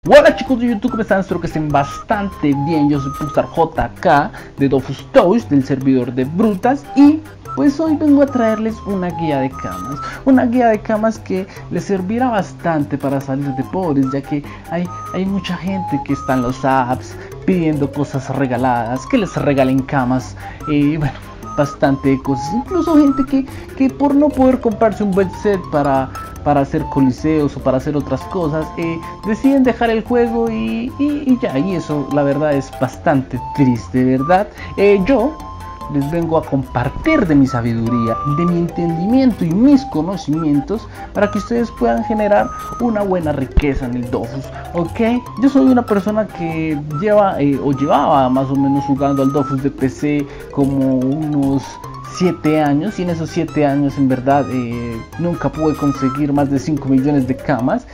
Hola chicos de YouTube, ¿cómo están? Espero que estén bastante bien. Yo soy Pulsar JK de Dofus Touch, del servidor de Brutas, y pues hoy vengo a traerles una guía de camas. Una guía de camas que les servirá bastante para salir de pobres, ya que hay mucha gente que está en los apps pidiendo cosas regaladas, que les regalen camas, bueno, bastante cosas. Incluso gente que por no poder comprarse un buen set para hacer coliseos o para hacer otras cosas, deciden dejar el juego y ya, y eso la verdad es bastante triste, ¿verdad? Yo les vengo a compartir de mi sabiduría, de mi entendimiento y mis conocimientos para que ustedes puedan generar una buena riqueza en el Dofus, ¿ok? Yo soy una persona que llevaba más o menos jugando al Dofus de PC como unos 7 años, y en esos 7 años en verdad nunca pude conseguir más de 5 millones de camas.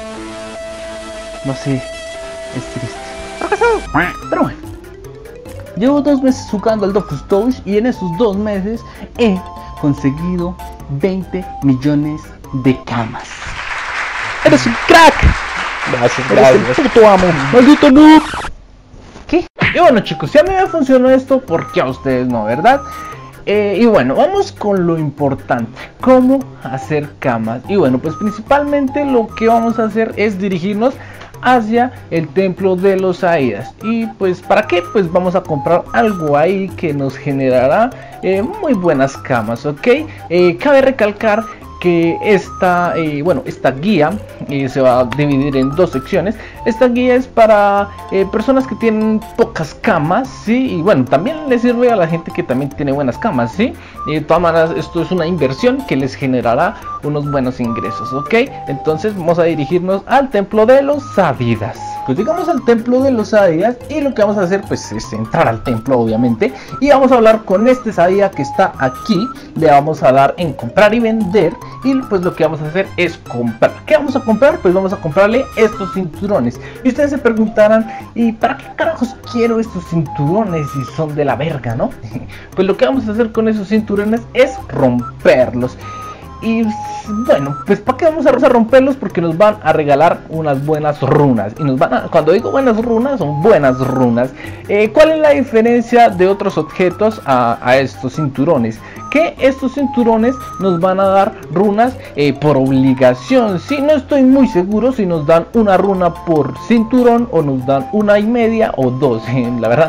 No sé, es triste, pero bueno, llevo 2 meses jugando al Dofus Touch y en esos 2 meses he conseguido 20 millones de camas. ¡Eres un crack! Gracias, gracias. El puto amo, maldito noob. ¿Qué? Y bueno chicos, si a mí me funcionó esto, ¿por qué a ustedes no, verdad? Y bueno, vamos con lo importante, cómo hacer camas. Y bueno, pues principalmente lo que vamos a hacer es dirigirnos hacia el templo de los Aidas. Y pues ¿para qué? Pues vamos a comprar algo ahí que nos generará muy buenas camas, ¿ok? Cabe recalcar que esta guía se va a dividir en 2 secciones. Esta guía es para personas que tienen pocas camas, ¿sí? Y bueno, también les sirve a la gente que también tiene buenas camas, ¿sí? De todas maneras, esto es una inversión que les generará unos buenos ingresos, ¿ok? Entonces vamos a dirigirnos al templo de los Ávidas. Pues llegamos al templo de los Ávidas y lo que vamos a hacer pues es entrar al templo, obviamente, y vamos a hablar con este Ávida que está aquí. Le vamos a dar en comprar y vender, y pues lo que vamos a hacer es comprar. ¿Qué vamos a comprar? Pues vamos a comprarle estos cinturones. Y ustedes se preguntarán, ¿y para qué carajos quiero estos cinturones si son de la verga, no? Pues lo que vamos a hacer con esos cinturones es romperlos. Y bueno, pues ¿para qué vamos a romperlos? Porque nos van a regalar unas buenas runas. Y cuando digo buenas runas, son buenas runas. ¿Cuál es la diferencia de otros objetos a estos cinturones? Que estos cinturones nos van a dar runas por obligación. Sí, no estoy muy seguro si nos dan una runa por cinturón o nos dan 1,5 o 2. La verdad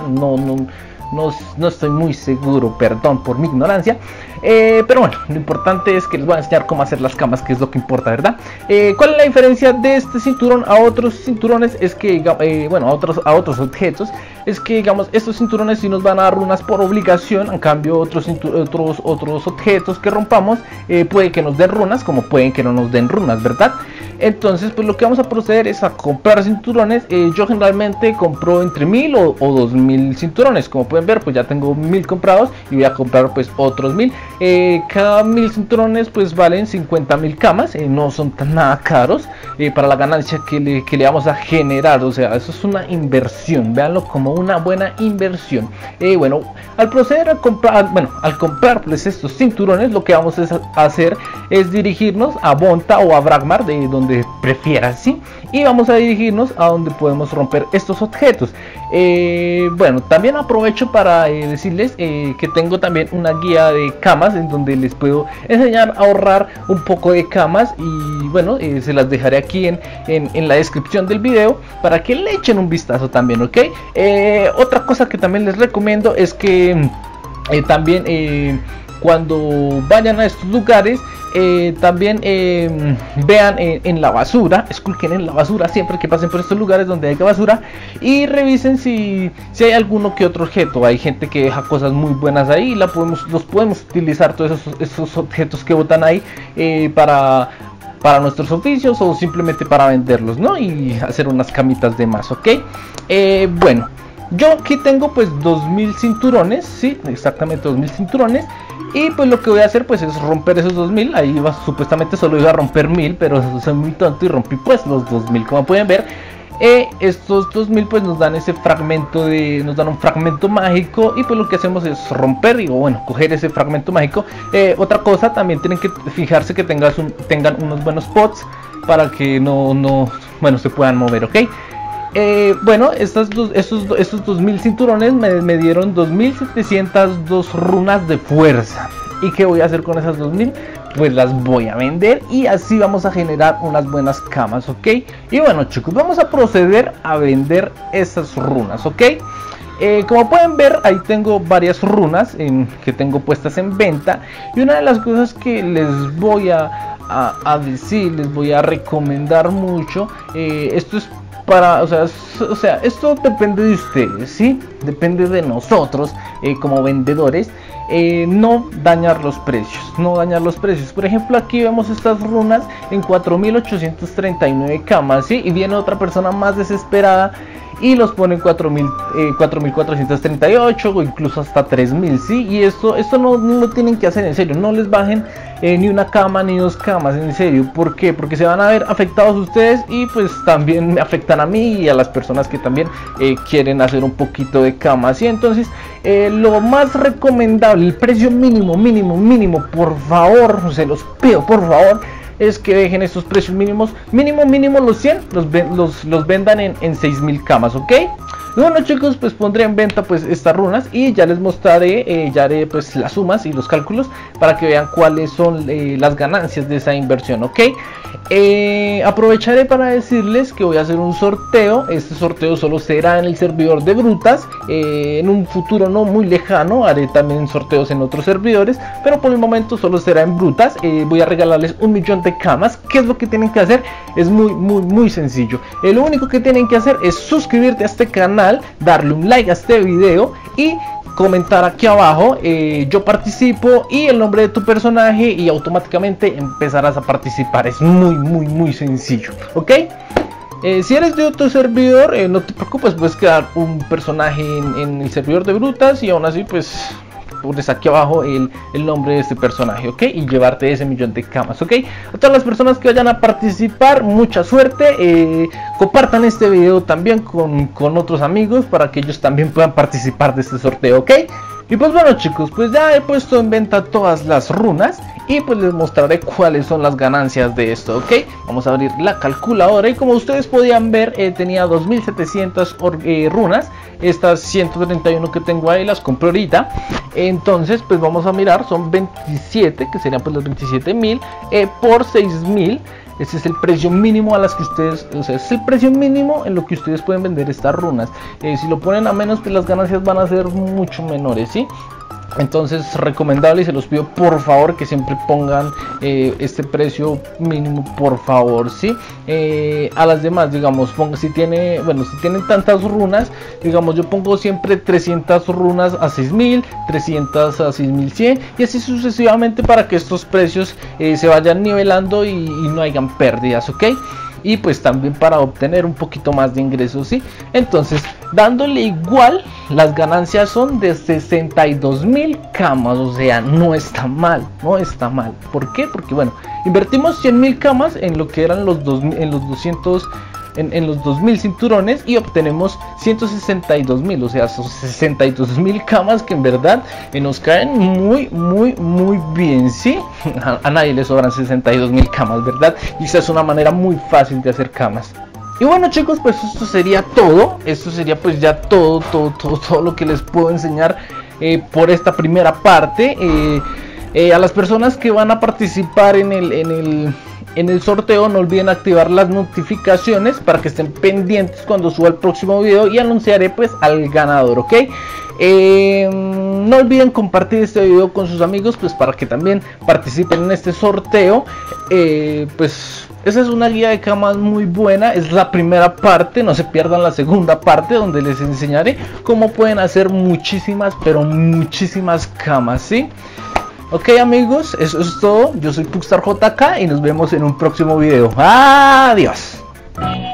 no estoy muy seguro, perdón por mi ignorancia. Pero bueno, lo importante es que les voy a enseñar cómo hacer las camas, que es lo que importa, ¿verdad? ¿Cuál es la diferencia de este cinturón a otros cinturones? Es que, bueno, a otros objetos, es que, digamos, estos cinturones sí nos van a dar runas por obligación. En cambio, otros objetos que rompamos, puede que nos den runas, como pueden que no nos den runas, ¿verdad? Entonces, pues lo que vamos a proceder es a comprar cinturones. Yo generalmente compro entre 1000 o 2000 cinturones. Como pueden ver, pues ya tengo 1000 comprados y voy a comprar pues otros 1000. Cada 1000 cinturones pues valen 50.000 camas. No son nada caros para la ganancia que le vamos a generar. O sea, eso es una inversión. Véanlo como una buena inversión. Bueno, al proceder a comprar, al comprar pues estos cinturones, lo que vamos a hacer es dirigirnos a Bonta o a Bragmar, de donde prefieras, ¿sí? Y vamos a dirigirnos a donde podemos romper estos objetos. Bueno, también aprovecho para decirles que tengo también una guía de camas en donde les puedo enseñar a ahorrar un poco de camas, y bueno, se las dejaré aquí en la descripción del video para que le echen un vistazo también, ¿ok? Otra cosa que también les recomiendo es que también cuando vayan a estos lugares, también vean en la basura, esculquen en la basura siempre que pasen por estos lugares donde hay basura, y revisen si hay alguno que otro objeto. Hay gente que deja cosas muy buenas ahí y los podemos utilizar, todos esos objetos que botan ahí, para nuestros oficios o simplemente para venderlos, ¿no? Y hacer unas camitas de más, ¿ok? Bueno, yo aquí tengo pues 2000 cinturones, sí, exactamente 2000 cinturones. Y pues lo que voy a hacer pues es romper esos 2000. Ahí supuestamente solo iba a romper 1000, pero soy muy tonto y rompí pues los 2000. Como pueden ver, estos 2000 pues nos dan ese fragmento nos dan un fragmento mágico, y pues lo que hacemos es romper y coger ese fragmento mágico. Otra cosa, también tienen que fijarse que tengan unos buenos pots para que no se puedan mover, ¿ok? Bueno, estos 2000 cinturones me dieron 2702 runas de fuerza. ¿Y qué voy a hacer con esas 2000? Pues las voy a vender y así vamos a generar unas buenas camas, ¿ok? Y bueno, chicos, vamos a proceder a vender esas runas, ¿ok? Como pueden ver, ahí tengo varias runas que tengo puestas en venta. Y una de las cosas que les voy a decir, les voy a recomendar mucho, esto es para, o sea, esto depende de ustedes, ¿sí? Depende de nosotros como vendedores. No dañar los precios, no dañar los precios. Por ejemplo, aquí vemos estas runas en 4839 camas, ¿sí? Y viene otra persona más desesperada y los pone en 4438 o incluso hasta 3000, ¿sí? Y esto no lo tienen que hacer, en serio. No les bajen ni una cama ni dos camas, en serio. ¿Por qué? Porque se van a ver afectados ustedes y pues también me afectan a mí y a las personas que también quieren hacer un poquito de camas, ¿sí? Entonces lo más recomendable, el precio mínimo, por favor, se los pido, por favor, es que dejen estos precios mínimos, mínimo los 100 los vendan en 6000 camas, ¿ok? Y bueno, chicos, pues pondré en venta pues estas runas y ya les mostraré, ya haré pues las sumas y los cálculos para que vean cuáles son las ganancias de esa inversión, ¿ok? Aprovecharé para decirles que voy a hacer un sorteo. Este sorteo solo será en el servidor de Brutas. En un futuro no muy lejano haré también sorteos en otros servidores, pero por el momento solo será en Brutas. Voy a regalarles 1.000.000 de camas. ¿Qué es lo que tienen que hacer? Es muy sencillo. Lo único que tienen que hacer es suscribirte a este canal, darle un like a este video y comentar aquí abajo yo participo y el nombre de tu personaje y automáticamente empezarás a participar. Es muy sencillo, ¿ok? Si eres de otro servidor, no te preocupes, puedes crear un personaje en el servidor de Brutas y aún así pues pones aquí abajo el nombre de este personaje, ¿ok? Y llevarte ese 1.000.000 de camas, ¿ok? A todas las personas que vayan a participar, mucha suerte. Compartan este video también con otros amigos para que ellos también puedan participar de este sorteo, ¿ok? Y pues bueno, chicos, pues ya he puesto en venta todas las runas y pues les mostraré cuáles son las ganancias de esto, ¿ok? Vamos a abrir la calculadora y como ustedes podían ver, tenía 2700 runas. Estas 131 que tengo ahí las compré ahorita. Entonces pues vamos a mirar, son 27, que serían pues los 27.000 por 6.000. Ese es el precio mínimo a las que ustedes, o sea, es el precio mínimo en lo que ustedes pueden vender estas runas. Si lo ponen a menos, pues las ganancias van a ser mucho menores, ¿sí? Entonces recomendable y se los pido por favor que siempre pongan este precio mínimo, por favor, ¿sí? A las demás, digamos, si tienen tantas runas, digamos, yo pongo siempre 300 runas a 6.000, 300 a 6.100 y así sucesivamente para que estos precios se vayan nivelando y no hayan pérdidas, ¿ok? Y pues también para obtener un poquito más de ingresos, ¿sí? Entonces, dándole igual, las ganancias son de 62.000 camas, o sea, no está mal, no está mal. ¿Por qué? Porque bueno, invertimos 100.000 camas en lo que eran los 200, en los 2.000 cinturones y obtenemos 162.000, o sea, son 62.000 camas que en verdad nos caen muy bien, ¿sí? A nadie le sobran 62.000 camas, ¿verdad? Y esa es una manera muy fácil de hacer camas. Y bueno, chicos, pues esto sería todo. Esto sería pues ya todo lo que les puedo enseñar por esta primera parte. A las personas que van a participar en el sorteo, no olviden activar las notificaciones para que estén pendientes cuando suba el próximo video y anunciaré pues al ganador, ¿ok? No olviden compartir este video con sus amigos pues para que también participen en este sorteo. Pues esa es una guía de camas muy buena, es la primera parte, no se pierdan la segunda parte donde les enseñaré cómo pueden hacer muchísimas, pero muchísimas camas, ¿sí? Ok, amigos, eso es todo. Yo soy Puxtar JK y nos vemos en un próximo video. Adiós.